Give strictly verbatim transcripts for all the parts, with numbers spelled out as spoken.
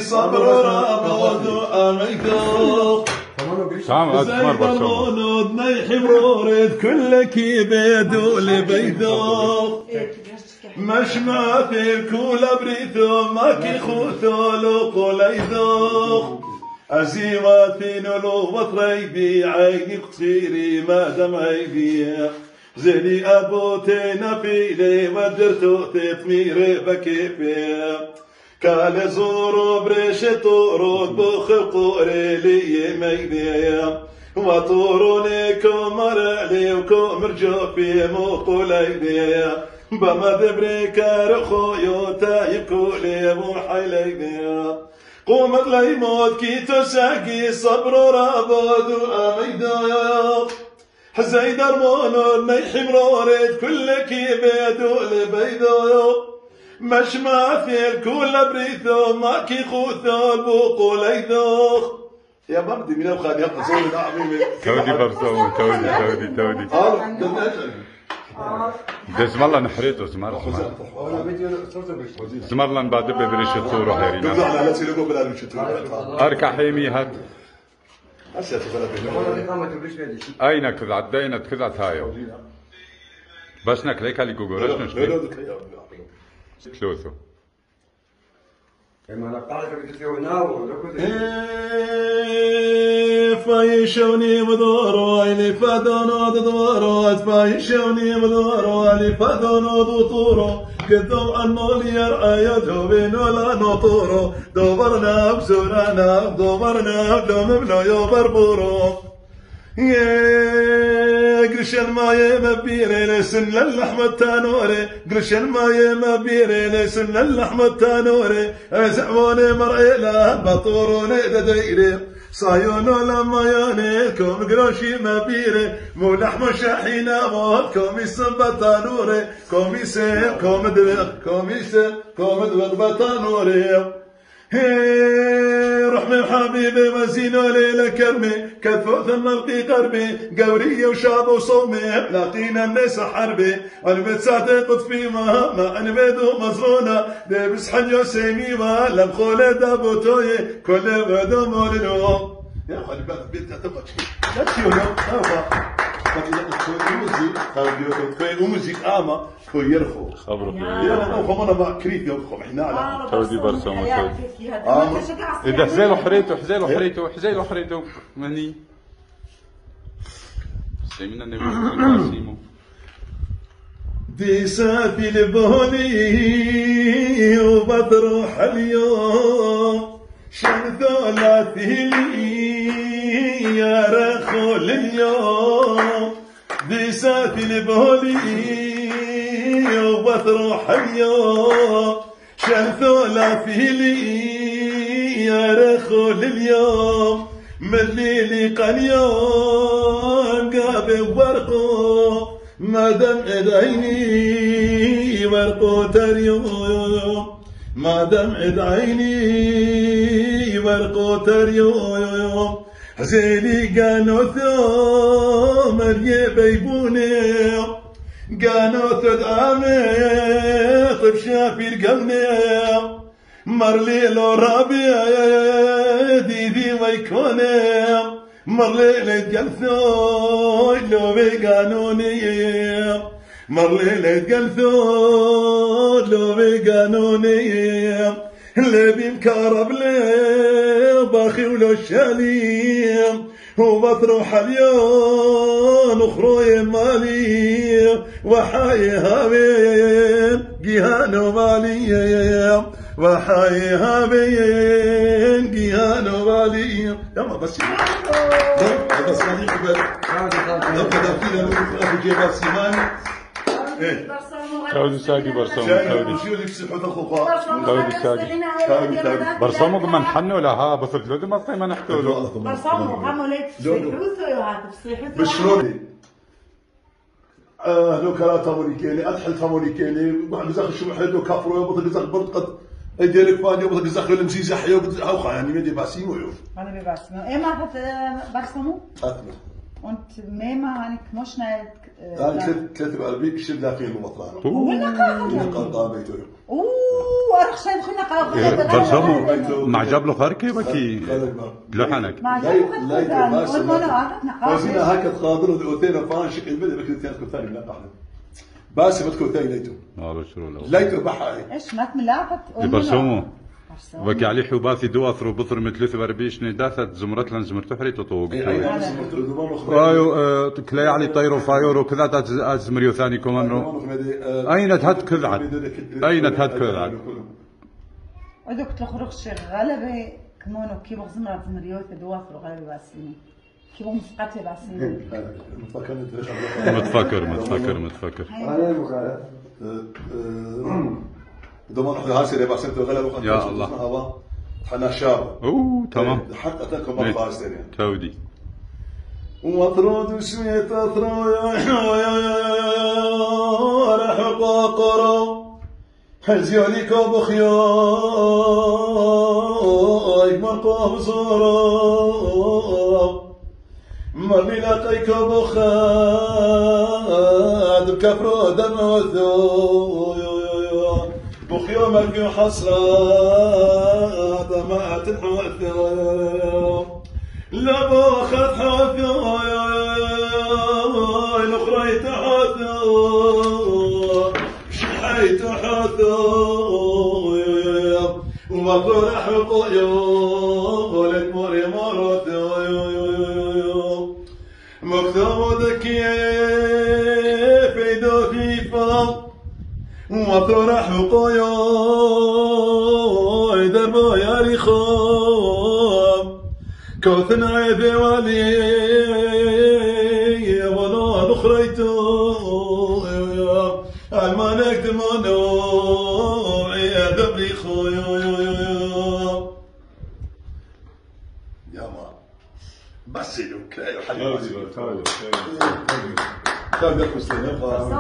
صبر رابط أميكو سام أسمر برسوم نيحي برورد كلك بيدو لبيدو مش ما في الكل بريثو ما كي خوثو لوقو ليدو أزيماتي نلو بطريبي عيني قصيري ما دمعي زيني أبوتينا فيلي ودرتو تطميري بكيفي كالي زورو بريشتو رود بخلقو ريلي ميلي وطوروني كومرالي وكومرجو في مقوليني بمد بريكار خويوتا يكولي وحيليني قومت لي موت كي تساقي صبر رابط أميدا حزي درمون نيحي مرورد كل كي بيدو لبيدو مش ما في الكل بريثو ما كي خوثو البوقو ليدوخ يا بردي من أبخان يبقى صوري دا عميمي تودي برسوم تودي تودي تودي اه دمتك ده اسم الله نحريته اسم الله اسم الله بعد بدري شطور هيرينا بقى على لا سيلو بلا نشتو اركع حيمي هات اسيت بلا اين كذا عدينا كذا هايو بس نكليك على جوجل ايش نشتري ثلاثه فايشوني بدورو اللي فادونو دورو فايشوني بدورو اللي فادونو دورو كدو انو ليرأيتو بينو لا نطورو دورنا بسورانا دورنا بلوم يوبربورو قرشن ما يمبيري لسن للحمة تانوري قرشن ما يمبيري لسن للحمة تانوري زعموني مرعي لا بطوروني دديري صايونو لما يانيكم قروشي مبيري مو لحم شاحينا موت كومي سنبتانوري كومي سيب كوم دبغ كومي سيب كوم دبغ بتانوري رحمي حبيبي وزينو ليلة كرمي كتفوث النرقي قربي قورية وشاب وصومي لاقينا الناس حربي البيت ساعتي قطفي ما ما انبيدو مزرونة ديبس حنيو سيمي ما لم خولي دابوتوي كل بدو مولنو يا خالي بقى بيت تبقى لا تشيو لا كوي موزيك كوي موزيك اما كوي يرخو خبرك يا خمنا ما كريت يوم احنا على تودي برسوم تودي اذا حزيلو حريتو حزيلو حريتو حزيلو حريتو ماني سيمنا نبي دي سافي البهولي وبتروح اليوم شنثو لا تهلي يا رخول اليوم دي سافي البهولي وبتروح اليوم شنثو لا تهلي يا رخول اليوم من ليلي قليون قابل ورقو ما دمعت عيني ورقو تريوم ما دمعت عيني ورقو تريوم حزيني قانو ثوم اليبي بوني قانو تدعمي طب شافي القلني مرليلو ربيع ديدي ويكوني مرليلة قلثو لو بقانوني مرليلة قلثو لو بقانوني اللي بمكارب لي باخي ولو شاليم وبطروح اليوم اخروي مالي وحاي هابين جيهانو مالي وحاي هابين جيهانو مالي يلا بس هذا صديق بل نبدا فينا ابو جبال سيماني تودي ساقي برسوم تودي تودي ساقي برسومو كمان حنو لها بس لودي ما صي ما نحكوا له برسومو هم ولاد صيحوثو يا تصيحوثو بشلوني اه لو كلا تامونيكيني ادحل تامونيكيني بزاخ شو حدو كافرو يبط بزاخ برد قد ايديلك فاني يبط بزاخ المسيزه حيو اوخا يعني ميدي باسيمو يوف انا بباسمو ايه ما برسمو اثنى und mehrmal habe ich כמו schnell أنا ثلاثة وأربعين كشف داخل الوطن. هو النقاهة. النقاهة بيته. أوه أرخص يدخل نقاهة. برسمو مع جبل خاركي بكي لحنك. مع جبل خاركي. والمناطق نقاهة. وزنا هكذا خاضر وثينا فان شكل بدي بكرة ثاني كثاني نقاهة. بس بدكو ثاني ليتو. والله شو لو. ليتو بحاي. إيش ما تملاقت. برسمو. وكي علي حباثي دوثر وبثر مثل ثلاثة وأربعين نداثت زمرت لن زمرت حري تطوق. ايوه كلاي علي طير وفايور وكذا ازمريو ثاني كومانو. اين تهد كذعد؟ اين تهد كذعد؟ ودك تخرج غلبة كمانو كي بغ زمرت زمريو دوثر وغلبة باسيني. كي بغ مسقطة باسيني. متفكر متفكر متفكر. دوما نحن هاسي ربع سنة وغلا وقت يا الله حنا شاب اوه تمام حتى تاكل مرة فاستين يعني تودي ومطرود وسميت اثرو راح باقرا حزياليك بخياي مرقى بزورا مرمي لاقيك بخاد بكفر دم وثو بخيو مرقو حسرات ما تنحثو لا باخذ حثو الاخرى تحثو شحيت حثو وما فرح قيو لك مري مرثو مكتوب ذكي في دفيفا وطرح قيا دربا يا رخام كوثن عيبي ولي ولا نخريتو المانك دمانو يا دبري خويا يا ما بس يدوك يا حبيبي كان ياكل سينما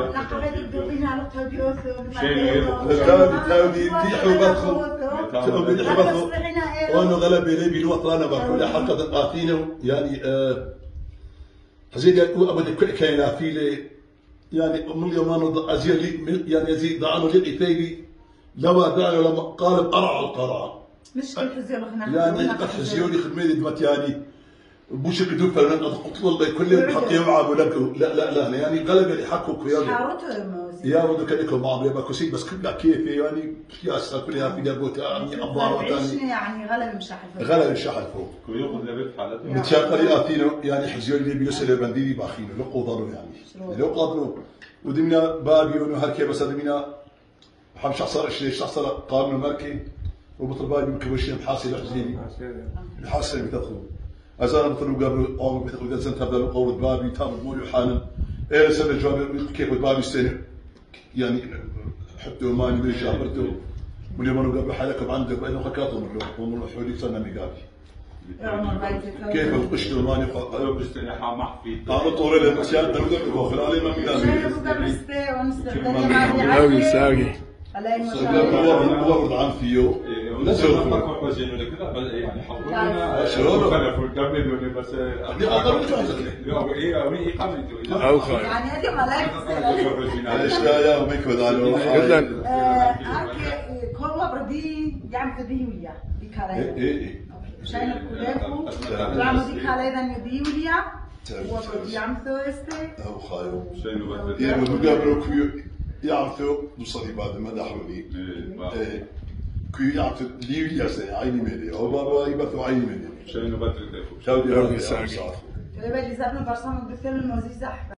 تاودي تيحوا بدخل تاودي تيحوا بدخل وانه غلب لي بالوطن بكل حلقه قاتينه يعني حزيد يقول ابدا كاينه في يعني من يوم ازيد يعني يزيد ضعنه لقيتي لو دعوا لما قالب ارع القرع مش كل حزيون يعني قد حزيوني خدمتي دمت يعني بوشك دوك فلان قلت والله كل حقيقة معه ولكن لا لا لا يعني غلب اللي حقه كيان يا ودو كان يكون معه يبقى كوسي بس كلها كيف يعني في أسرع كلها في جابوت يعني أبوار ثاني يعني غلب مشاحن غلب مشاحن فوق كيوخذ لبيت حالته متشاقر يأتينا يعني حزيون اللي بيوصل البنديري باخينه لو قدروا يعني لو قدروا ودمنا بابي ونو هركي بس دمنا حم شخصر إيش شخصر قارن المركي وبطل بابي مكوشين محاسب حزيني الحاسب بتدخل أزال مثلوا قبل أو بيتقول جالسين تبدأ قوة بابي تام موري حالا إيه سنة جواب كيف بابي السنة يعني حتى ماني من شابرته واليوم أنا قبل حالكم عندك بأنه خكاتهم ومن حولي سنة مقابي كيف القشط الماني قالوا بستنى حامح في أنا طوري لهم أشياء أنا بدي أقول عليه ما مقابي أوي ساقي ورد عن فيو نزل فكر زين ولا كذا يعني حضرونا شلون خلفوا الكامل بس دي أقل جوزك لا إيه أو إيه قبل أو خير يعني هذه ملاك ليش لا يا وميكود على جدا أركي كل بردي يعمل تديه وياه بكاري إيه شايل كلكم يعمل دي كاري ذا نديه وياه وبردي يعمل ثوستي أو خايو شيء نبغى يعني مقابل كيو يعرفوا نصلي بعد ما دحروني كي يعطي لي ياسي عيني مني أو بابا يبثوا عيني مني شيء نبغى شاودي أوي ساقي تبي اللي زبنا برسام الدكتور الموزي زحمة